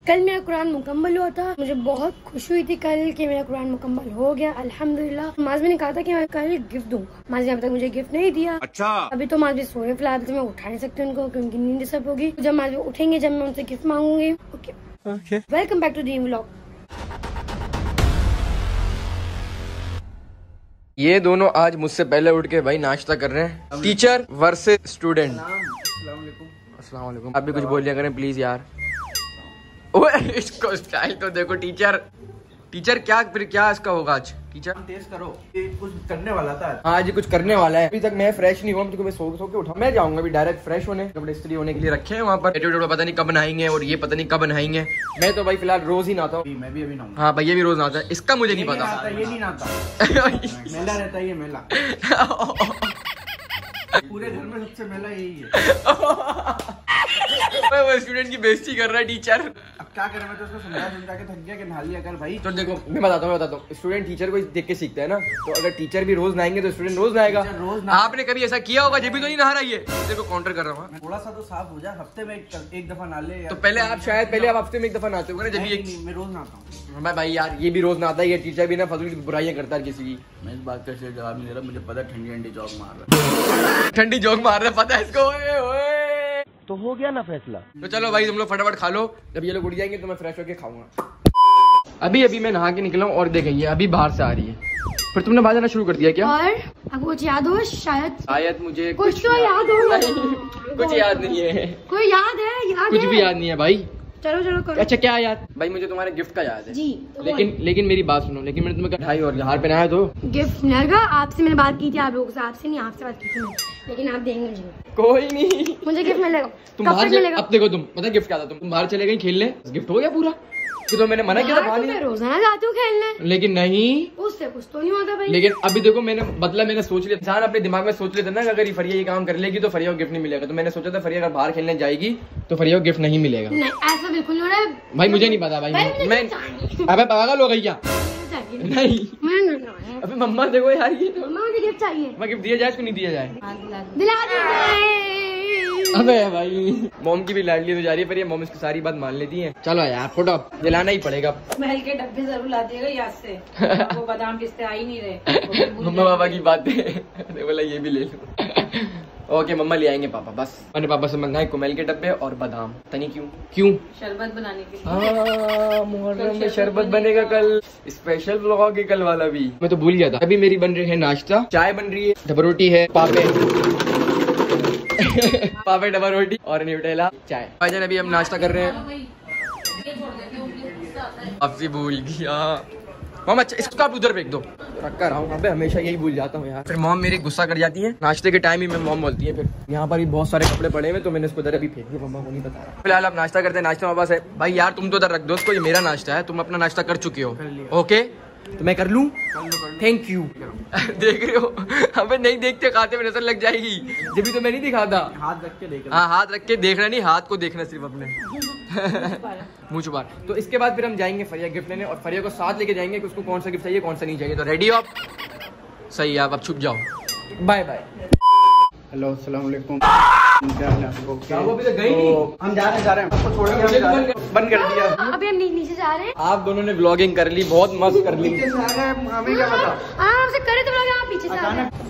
कल मेरा कुरान मुकम्मल हुआ था, मुझे बहुत खुशी हुई थी कल कि मेरा कुरान मुकम्मल हो गया अल्हम्दुलिल्लाह। माज़वी ने कहा था कि मैं कल गिफ्ट दूंगा, माज़वी ने अब तक मुझे गिफ्ट नहीं दिया। अच्छा अभी तो माज़वी सोए फिलहाल, तो मैं उठा नहीं सकती उनको क्योंकि उनकी नींद डिस्टर्ब होगी। जब माज़वी उठेंगे जब मैं उनसे गिफ्ट मांगूंगी। Okay welcome back to the vlog. ये दोनों आज मुझसे पहले उठ के भाई नाश्ता कर रहे हैं। Teacher versus student. अस्सलाम वालेकुम। आप भी कुछ बोल लिया करें प्लीज यार। ओए इसको स्टाइल तो देखो। टीचर क्या फिर क्या इसका होगा आज? टीचर टेस्ट करो, ये कुछ करने वाला था आज। ये कुछ करने वाला है। अभी तक मैं फ्रेश नहीं हुआ, मुझको मैं सो के उठा। मैं जाऊंगा अभी डायरेक्ट फ्रेश होने। कपड़े इस्त्री होने के लिए रखे हैं वहाँ पर। पता नहीं कब नहाएंगे और ये पता नहीं कब नहाएंगे। मैं तो भाई फिलहाल रोज ही नहाता हूँ। मैं भी अभी नहाऊंगा। हाँ भैया भी रोज नहाता है। इसका मुझे नहीं पता। ये नहीं नहाता। मेला रहता है ये मेला। पूरे घर में सबसे मेला यही है। वो स्टूडेंट की बेइज्जती कर रहा है टीचर। अब क्या करें, मैं तो उसको समझा के थक गया कि नहा लिया कर भाई। तो देखो मैं बताता हूँ स्टूडेंट टीचर को देख के सीखता है ना। तो अगर टीचर भी रोज नहाएंगे तो स्टूडेंट रोज नहाएगा। आपने कभी ऐसा किया होगा जब भी तो नहीं नहा रहा है। देखो काउंटर कर रहा हूँ। थोड़ा सा तो साफ हो जाए, हफ्ते में एक दफा नहा ले। तो पहले आप हफ्ते में एक दफा नहाते हो ना। जब मैं रोज नहाता हूँ भाई यार, ये भी रोज नहाता है। ये टीचर भी ना फजूल की बुराइयां करता है किसी की। मैं इस बात का जवाब नहीं दे रहा, मुझे पता ठंडी जोक मार रहा। ठंडी जोक मार रहा पता है इसको। तो हो गया ना फैसला। तो चलो भाई तुम लोग फटाफट खा लो। जब ये लोग उठ जाएंगे तो मैं फ्रेश होके खाऊंगा। अभी मैं नहा के निकला हूँ और देखिए ये अभी बाहर से आ रही है। फिर तुमने बाहर जाना शुरू कर दिया क्या? और आपको कुछ याद हो? शायद मुझे कुछ तो याद हो। कुछ याद नहीं है। कोई याद है? कुछ भी याद नहीं है भाई। चलो करो। अच्छा क्या याद? भाई मुझे तुम्हारे गिफ्ट का याद है जी। लेकिन मेरी बात सुनो। लेकिन मैंने तुम्हें 2.5 और हार पहनाया तो गिफ्ट मिलेगा। आपसे मैंने बात की थी, आप लोगों से। आपसे नहीं, आपसे बात की थी मैं। लेकिन आप देंगे मुझे। कोई नहीं, मुझे गिफ्ट मिलेगा। तुम बाहर मिलेगा? अब देखो तुम पता गिफ्ट क्या था। तुम बाहर चले गए खेलने, गिफ्ट हो गया पूरा। तो मैंने मना किया था मैं रोजाना जाती हूँ खेलने। लेकिन नहीं, उससे कुछ तो नहीं होता भाई। लेकिन अभी देखो मैंने सोच लिया। इंसान अपने दिमाग में सोच लेता ना कि अगर ये फरिया ये काम कर लेगी तो फरिया को गिफ्ट नहीं मिलेगा। तो मैंने सोचा था फरिया अगर बाहर खेलने जाएगी तो फरिया को गिफ्ट नहीं मिलेगा। नहीं ऐसा बिल्कुल नहीं हो रहा है भाई। मुझे नहीं पता भाई। मैं अबे पागल हो गई क्या? नहीं अबे मम्मा देखो यार, ये मुझे गिफ्ट चाहिए। मैं गिफ्ट दिया जाए तो नहीं दिया जाए? दिला दे। अबे भाई मॉम की भी लाडली हो जा रही है, पर ये मॉम इसकी सारी बात मान लेती है। चलो यार फोटो दिलाना ही पड़ेगा। महल के डब्बे जरूर ला दिएगा याद से। वो बादाम पिस्ते आ ही नहीं रहे। मम्मा पापा की बात है। बोला ये भी ले लो। ओके मम्मा ले आएंगे पापा। बस मैंने पापा से मंगाए कुमेल के डब्बे और बादाम। तनी क्यों शरबत बनाने के लिए। मुहर्रम में शरबत बनेगा कल। स्पेशल व्लॉग है कल वाला भी। मैं तो भूल गया था। अभी मेरी बन रही है नाश्ता। चाय बन रही है, डबल रोटी है, पापे डबल रोटी और न्यूटेला चाय। भाईजान अभी हम नाश्ता कर रहे हैं। आपसे भूल गया मॉम। अच्छा इसको आप उधर फेंक दो। रखा रहा हूँ अबे, हमेशा यही भूल जाता हूँ यार। फिर मॉम मेरी गुस्सा कर जाती है। नाश्ते के टाइम ही में मॉम बोलती है। फिर यहाँ पर भी बहुत सारे कपड़े पड़े हुए तो मैंने इसको इधर अभी फेंक दिया। मम्मा को नहीं बता रहा। फिलहाल आप नाश्ता करते हैं। नाश्ता वापस है भाई यार। तुम तो इधर रख दो उसको, ये मेरा नाश्ता है। तुम अपना नाश्ता कर चुके हो। ओके तो मैं कर लूँ? Thank you. देख रहे हो अबे नहीं देखते खाते में नजर लग जाएगी। जब भी तो मैं नहीं दिखाता। हाथ रख के देखना। हाँ हाथ रख के देखना नहीं, हाथ को देखना सिर्फ अपने। मुँह छुपा। तो इसके बाद फिर हम जाएंगे फरिया गिफ्ट लेने और फरिया को साथ लेके जाएंगे कि उसको कौन सा गिफ्ट चाहिए कौन सा नहीं चाहिए। तो रेडी हो आप? सही है, आप अब छुप जाओ। Bye bye. हेलो अस्सलाम वालेकुम। क्या वो अभी तक गई नहीं? हम जा रहे हैं। आपको छोड़ के बंद कर दिया। अभी हम नीचे जा रहे हैं। आप दोनों ने व्लॉगिंग कर ली, बहुत मस्त कर ली। हमें क्या पता। आपसे करे तो व्लॉग, आप पीछे से आ रहे हैं।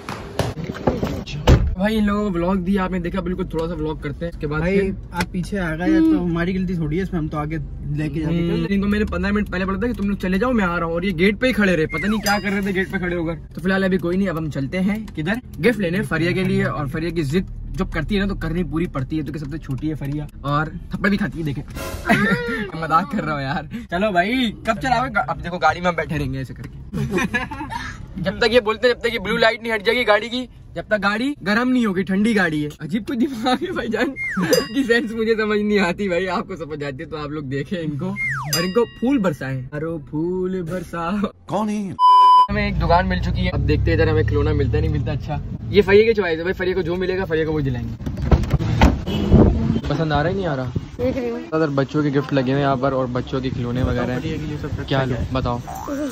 भाई इन लोगों को व्लॉग दिया आपने देखा, बिल्कुल थोड़ा सा व्लॉग करते हैं। इसके बाद भाई आप पीछे आ गए तो हमारी गलती थोड़ी है इसमें। हम तो आगे लेके जाते। इनको मैंने 15 मिनट पहले बोला था कि तुम लोग चले जाओ, मैं आ रहा हूँ। और ये गेट पे ही खड़े रहे, पता नहीं क्या कर रहे थे गेट पे खड़े होकर। तो फिलहाल अभी कोई नहीं, अब हम चलते हैं किधर? गिफ्ट लेने फरिया के लिए। और फरिया की जिद जब करती है ना तो करनी पूरी पड़ती है। तो सबसे छोटी है फरिया और थप्पड़ भी खाती है। देखे मजाक कर रहा हूँ यार। चलो भाई कब चलाओगे? अब देखो गाड़ी में हम बैठे रहेंगे ऐसे करके। जब तक ये बोलते हैं जब तक ये ब्लू लाइट नहीं हट जाएगी गाड़ी की, जब तक गाड़ी गर्म नहीं होगी, ठंडी गाड़ी है। अजीब कुछ दिमाग है भाईजान की सेंस मुझे समझ नहीं आती भाई। आपको समझ आती है तो आप लोग देखें इनको और इनको फूल बरसाएं। अरे फूल बरसा कौन है? हमें एक दुकान मिल चुकी है। अब देखते हैं इधर हमें खिलौना मिलता नहीं मिलता। अच्छा ये फरिया की चॉइस है भाई। फरिया को जो मिलेगा फरिया को वो दिलाएंगे। पसंद आ रहा ही नहीं आ रहा। अगर बच्चों के गिफ्ट लगे हुए यहाँ पर और बच्चों के खिलौने वगैरह हैं। क्या लो बताओ।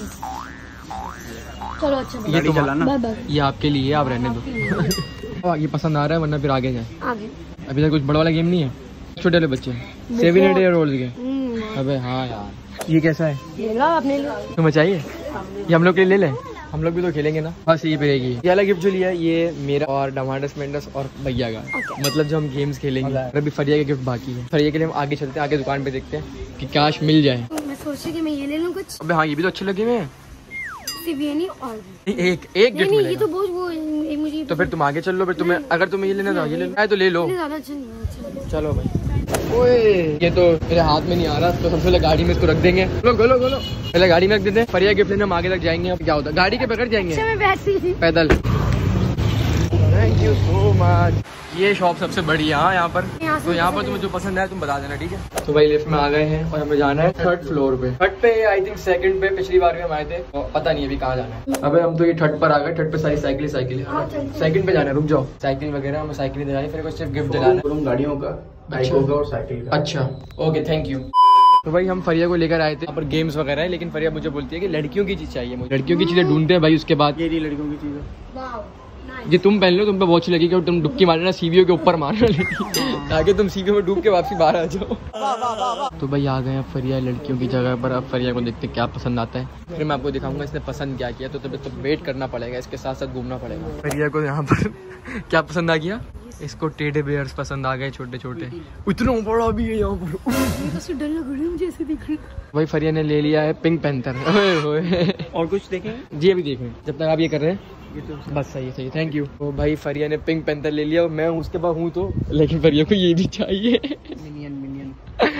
चलो अच्छा ये तो ये आपके लिए आप रहने दो। ये पसंद आ रहा है वरना फिर आगे जाए। आगे अभी तक कुछ बड़ा वाला गेम नहीं है। छोटे वाले बच्चे 7-8 ईयर ओल्ड के अबे हाँ यार, ये कैसा है? ये ला अपने लिए। तुम्हें चाहिए? ये हम लोग के लिए ले लें, हम लोग भी तो खेलेंगे ना। बस ये रहेगी। ये वाला गिफ्ट जो लिया है ये मेरा और डमांडस मेंडस और भैया का। मतलब जो हम गेम्स खेलेंगे। अभी फरिया का गिफ्ट बाकी है। फरिया के लिए हम आगे चलते हैं, आगे दुकान पे देखते हैं कि काश मिल जाए। मैं सोच रही कि मैं ये ले लूँ कुछ। अबे हाँ, ये भी तो अच्छे लगे हुए हैं। सिर्फ ये नहीं और भी। एक गिफ्ट नहीं, मिलेगा। ये तो बहुत वो एक मुझे। तो फिर तुम आगे चल लो, फिर तुम्हें अगर तुम्हें ये लेना था ये ले लो, तो ले लो। ज्यादा अच्छा नहीं है। चलो भाई। ओए ये तो मेरे हाथ में नहीं आ रहा, तो सबसे पहले गाड़ी में इसको रख देंगे। गोलो पहले गाड़ी में रख देते हैं। फरिया गिफ्ट लेने हम आगे तक जाएंगे। अब क्या होता है, गाड़ी के बगैर जाएंगे पैदल। Thank you so much. ये शॉप सबसे बड़ी है यहाँ पर। तो यहाँ पर तुम्हें जो पसंद है तुम बता देना, ठीक है? तो भाई लिफ्ट में आ गए हैं और हमें जाना है 3rd फ्लोर पे। 3rd पे आई थिंक 2nd पे पिछली बार भी हम आए थे, तो पता नहीं अभी कहाँ जाना है। अबे हम तो ये 3rd पर आ गए। 3rd पे सारी साइकिल 2nd पे जाना है। रुक जाओ, साइकिल वगैरह हमें साइकिल दिलानी, फिर सिर्फ गिफ्ट दिलाना गाड़ियों का, बाइक होगा और साइकिल का। अच्छा ओके, थैंक यू। तो भाई हम फरिया को लेकर आए थे। यहाँ पर गेम्स वगैरह है, लेकिन फरिया मुझे बोलती है कि लड़कियों की चीज चाहिए मुझे। लड़कियों की चीजें ढूंढते हैं भाई। उसके बाद ये लड़कियों की चीज ये तुम पहन लो, तुम पे बहुत अच्छी लगी। तुम डुबकी मारना सीवीओ के ऊपर मारना, लेकिन ताकि तुम सीवीओ में डूब के वापसी बाहर आ जाओ। तो भाई आ गए अब फरिया लड़कियों की जगह पर। अब फरिया को देखते क्या पसंद आता है, फिर मैं आपको दिखाऊंगा इसने पसंद क्या किया। तो वेट करना पड़ेगा, इसके साथ साथ घूमना पड़ेगा। फरिया को यहाँ पर क्या पसंद आ गया? इसको टेडी बेयर्स पसंद आ गए, छोटे छोटे। इतना बड़ा भी है यहाँ पर। डर लग रहा है मुझे ऐसे देख रही। भाई फरिया ने ले लिया है पिंक पैंथर। और कुछ देखेंगे जी, अभी देखें जब तक आप ये कर रहे हैं। ये तो बस सही, थैंक यू। तो भाई फरिया ने पिंक पैंथर ले लिया और मैं उसके पास हूँ तो, लेकिन फरिया को ये भी चाहिए। मिनियन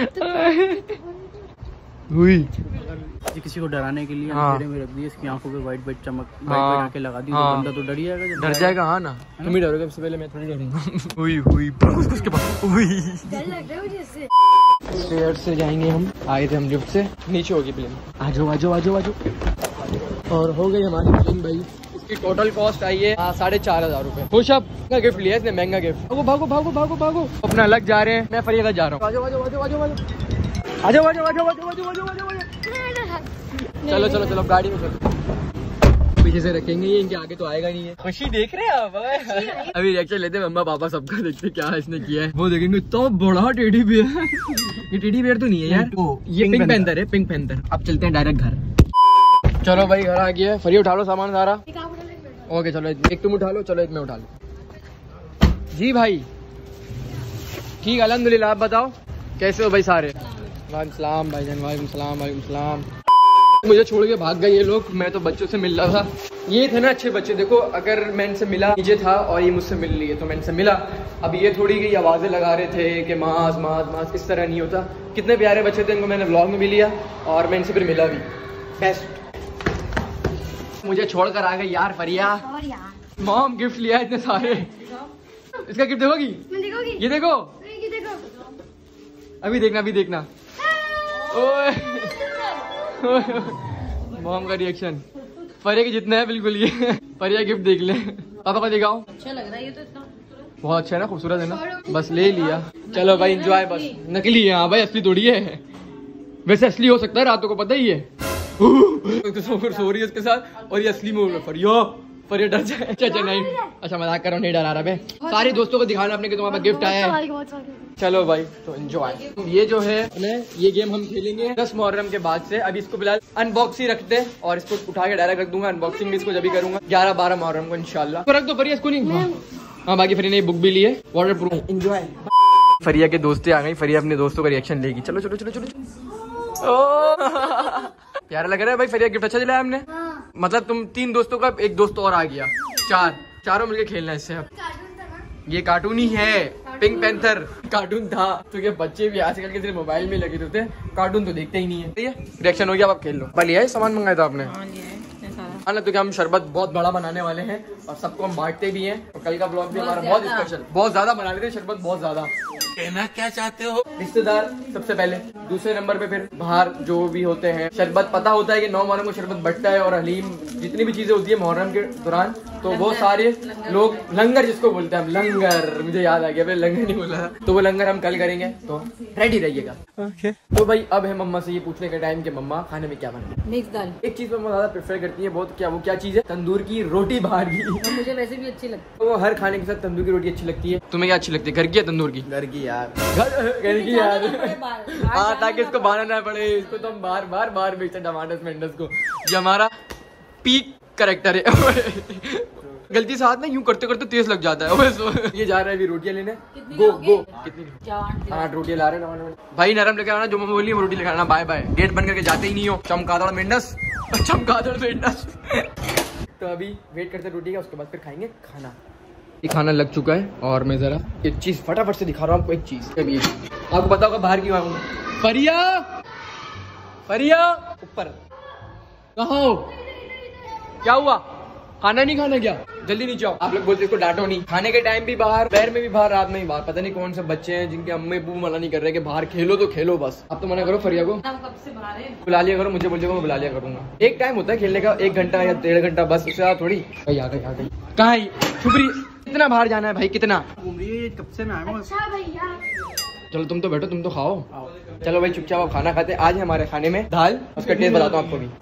हुई ये किसी को डराने के लिए हाँ। में रख दिया। इसकी आंखों पे वाइट चमक हाँ। आंखें लगा दी। हाँ। तो बंदा तो डर जाएगा। डर जाएगा हाँ ना। तुम ही डरोगे सबसे पहले, मैं थोड़ी डरूंगा। हुई उसके पास हुई। डर लग रहा है मुझे इससे। स्टेयर्स से जाएंगे हम। आए थे हम लिफ्ट से, नीचे होगी प्लेन। आ जाओ। और हो गई हमारी प्लेन भाई। इसकी टोटल कॉस्ट आई है 4,500 रुपए। खुश अब गिफ्ट लिया इसने, महंगा गिफ्ट। भागो अपना अलग जा रहे हैं। मैं फरिया जा रहा हूँ। चलो गाड़ी में चलो। पीछे से रखेंगे ये, इनके आगे तो आएगा नहीं है। खुशी देख रहे हैं आप? अभी रिएक्शन लेते मम्मा पापा सबका, देखते क्या इसने किया है। वो देखेंगे तो बड़ा टेडी बेयर। ये टेडी बेयर तो नहीं है यार, ये पिंक पैंथर है। Pink Panther. अब चलते हैं डायरेक्ट घर। चलो भाई घर आ गया है। फरिया उठा लो सामान सारा। ओके चलो, एक तुम उठा लो, चलो एक मैं उठा लो। जी भाई ठीक, अल्हम्दुलिल्लाह। आप बताओ कैसे हो भाई सारे? वालेकुम सलाम भाईजान। वालेकुम सलाम। मुझे छोड़ के भाग गए ये लोग। मैं तो बच्चों से मिल रहा था। ये थे ना अच्छे बच्चे। देखो अगर मैं इनसे मिला, नीचे था और ये मुझसे मिल रही है तो मैं इनसे मिला। अब ये थोड़ी गई आवाजें लगा रहे थे कि मास। इस तरह नहीं होता। कितने प्यारे बच्चे थे, इनको मैंने व्लॉग में भी लिया और मैं इनसे फिर मिला भी। बेस्ट। मुझे छोड़कर आ गए यार फरिया। मॉम गिफ्ट लिया इतने सारे। इसका गिफ्ट देखोगी? ये देखो। अभी देखना। ओए मॉम का रिएक्शन फरिया के जितना है बिल्कुल ये। फरिया गिफ्ट देख ले। पापा को दिखाओ। अच्छा लग रहा है ये तो इतना। बहुत अच्छा है ना, खूबसूरत है ना। बस ले लिया। चलो भाई एंजॉय। बस नकली है हाँ भाई, असली थोड़ी है। वैसे असली हो सकता है, रातों को पता ही है। तो सो रही है उसके साथ और ये असली में फरिया डर जाए। अच्छा नहीं, अच्छा मजाक कर रहा हूँ, नहीं डरा रहा मैं। सारे दोस्तों को दिखाना अपने कि तुम्हारा गिफ्ट आया है। चलो भाई तो एंजॉय। ये जो है ये गेम हम खेलेंगे 10 मुहर्रम के बाद से। अभी इसको फिलहाल अनबॉक्स ही रखते हैं और इसको उठा के डायरेक्ट रख दूंगा। अनबॉक्सिंग भी इसको जब भी करूंगा 11-12 मुहर्रम को इंशाल्लाह। तो रख दो फरिया इसको। नहीं हाँ बाकी फरिया ने बुक भी ली है, वाटर प्रूफ। एंजॉय। फरिया के दोस्तें आ गई। फरिया अपने दोस्तों का रिएक्शन लेगी। चलो। प्यारा लग रहा है भाई। फरिया गिफ्ट अच्छा दिलाया हमने। मतलब तुम 3 दोस्तों का एक दोस्त और आ गया, 4 चारों मिलके खेलना है इससे। अब ये कार्टून ही है, पिंक पैंथर कार्टून था। तो ये बच्चे भी आजकल के सिर्फ मोबाइल में लगे रहते हैं, कार्टून तो देखते ही नहीं है। रिएक्शन हो गया, अब आप खेल लो। लिया है सामान मंगाया था आपने? हाँ ना। तो क्या हम शरबत बहुत बड़ा बनाने वाले हैं और सबको हम बांटते भी हैं। और कल का ब्लॉग भी हमारा बहुत स्पेशल, बहुत ज्यादा बना लेते हैं शरबत, बहुत ज्यादा। कहना क्या चाहते हो? रिश्तेदार सबसे पहले, दूसरे नंबर पे फिर बाहर जो भी होते हैं। शरबत पता होता है कि 9 मुहर्रम को शरबत बटता है और हलीम जितनी भी चीजें होती है मुहर्रम के दौरान, तो वो सारे लोग लंगर जिसको बोलते हैं हम, लंगर मुझे याद आ गया, फिर लंगर नहीं बोला था। तो वो लंगर हम कल करेंगे, तो रेडी रहिएगा। तो भाई अब है मम्मा से ये पूछने का टाइम कि मम्मा खाने में क्या बनना है? मिक्स दाल। एक चीज मम्मा ज्यादा प्रेफर करती है बहुत, क्या वो क्या चीज है? तंदूर की रोटी बाहर की। मुझे वैसे भी अच्छी लगती है। तो वो हर खाने के साथ तंदूर की रोटी अच्छी लगती है। तुम्हें क्या अच्छी लगती है, घर की या तंदूर की? घर की यार कहने की यार बाल हाँ, ताकि इसको बाहर ना पड़े, इसको तो हम बार बेचते टमाटर मेंडस को। ये हमारा पीक करेक्टर है। गलती से हाथ में यूं करते करते तेज लग जाता है। ये जा रहा है अभी रोटियां लेने। गो कितनी 8 रोटियां ला रहे हैं भाई, नरम लेके आना, जो मैं बोली रोटी लेके आना। बाय बाय, गेट बंद करके जाते ही नहीं हो, चमगादड़ मेंढस। तो अभी वेट करते रोटी का, उसके बाद फिर खाएंगे खाना। ये खाना लग चुका है और मैं जरा एक चीज फटाफट से दिखा रहा हूँ आपको। एक चीज अभी आपको पता होगा बाहर क्यों आया हूँ। फरिया ऊपर कहाँ हो? क्या हुआ? खाना नहीं खाना क्या? जल्दी नीचे आओ। आप लोग बोलते इसको डांटो नहीं। खाने के टाइम भी बाहर, दोपहर में भी बाहर, रात में भी बाहर। पता नहीं कौन से बच्चे हैं जिनके अम्मे अब्बू मना नहीं कर रहे कि बाहर खेलो तो खेलो बस। आप तो मना करो फरिया को, कब से बाहर है? बुला लिया करो, मुझे बोलिएगा मैं बुला लिया करूंगा। एक टाइम होता है खेलने का, 1 घंटा या 1.5 घंटा बस, उससे ज्यादा थोड़ी। आ गई कहाँ है? छुप रही। कितना बाहर जाना है भाई? कितना घूम रही है, कब से मैं आया हूँ। अच्छा भैया चलो तुम तो बैठो, तुम तो खाओ। चलो भाई चुपचाप आप खाना खाते। आज है हमारे खाने में दाल, उसका टेस्ट बताता हूँ आपको भी।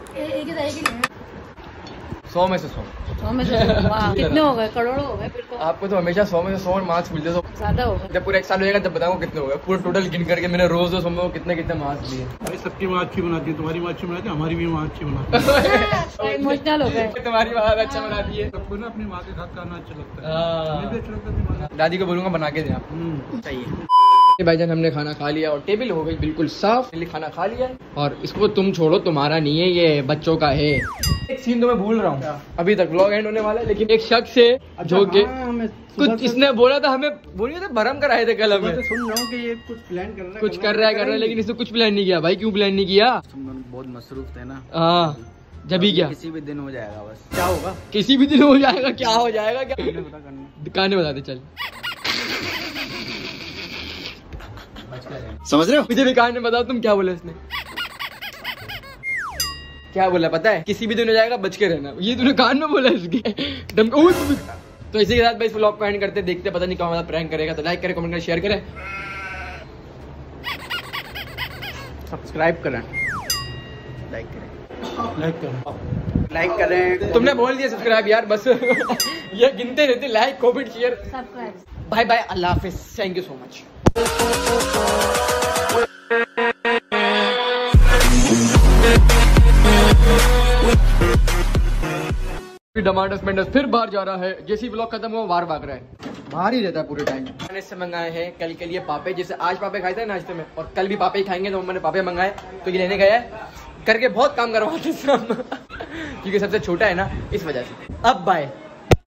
100 में से 100। कितने हो गए? करोड़ों हो गए फिर तो। आपको तो हमेशा 100 में से 100 और मार्क्स मिलते हैं। ज्यादा हो गए। जब पूरा 1 साल हो जाएगा तब बताऊंगा कितने हो गए। पूरा टोटल गिन करके मैंने रोज में कितने मार्क्स लिए। भाई सबकी माँ अच्छी बनाती है, तुम्हारी माँ अच्छी बनाती है, हमारी भी माँ अच्छी बनाती है। इमोशनल हो गए। तुम्हारी बात अच्छा बनाती है। सबको ना अपनी माँ के साथ खाना अच्छा लगता है। हाँ। हमें भी अच्छा लगता है। दादी को बोलूंगा बना के दे आप। चाहिए। भाईजान हमने खाना खा लिया और टेबल हो गई बिल्कुल साफ। खाना खा लिया और इसको तुम छोड़ो, तुम्हारा नहीं है, ये बच्चों का है। एक सीन तो मैं भूल रहा हूँ, अभी तक व्लॉग एंड होने वाला है, लेकिन एक शख्स है जो कि कुछ इसने बोला था, हमें बोलिए तो भरम कराए थे कल हमें। तो सुन रहा हूँ कि ये कुछ प्लान कर रहा है, कुछ कर रहा है, लेकिन इसने कुछ प्लान नहीं किया। भाई क्यों प्लान नहीं किया? तुम बहुत मसरूफ थे ना। हाँ जब ही क्या, किसी भी दिन हो जाएगा। बस क्या होगा? किसी भी दिन हो जाएगा। क्या हो जाएगा? क्या दुकानें बता दे चल। समझ रहे हो? मुझे भी कहानी बताओ, तुम क्या बोले इसने? क्या बोला पता है? किसी भी दिन हो जाएगा, बच के रहना। ये तूने कान में बोला इसके तो इसी के साथ भाई व्लॉग को एंड करते, देखते पता नहीं कौन हमारा प्रैंक करेगा। तो लाइक करें, कमेंट करें, शेयर करें, सब्सक्राइब करें, लाइक करें। तुमने बोल दिया सब्सक्राइब यार, बस ये गिनते रहते। Like comment share, bye bye, अल्लाह हाफिज, थैंक यू सो मच। टमाटर मेंढस फिर बाहर जा रहा है। जैसी व्लॉग खत्म हुआ बाहर भाग रहा है, बाहर ही रहता है पूरे टाइम। मैंने इससे मंगाए हैं कल के लिए पापे, जैसे आज पापे खाए थे नाश्ते में और कल भी पापे ही खाएंगे, तो मैंने पापे मंगाए। तो ये लेने गया करके बहुत काम करवाते हैं क्योंकि सबसे छोटा है ना, इस वजह से। अब बाय।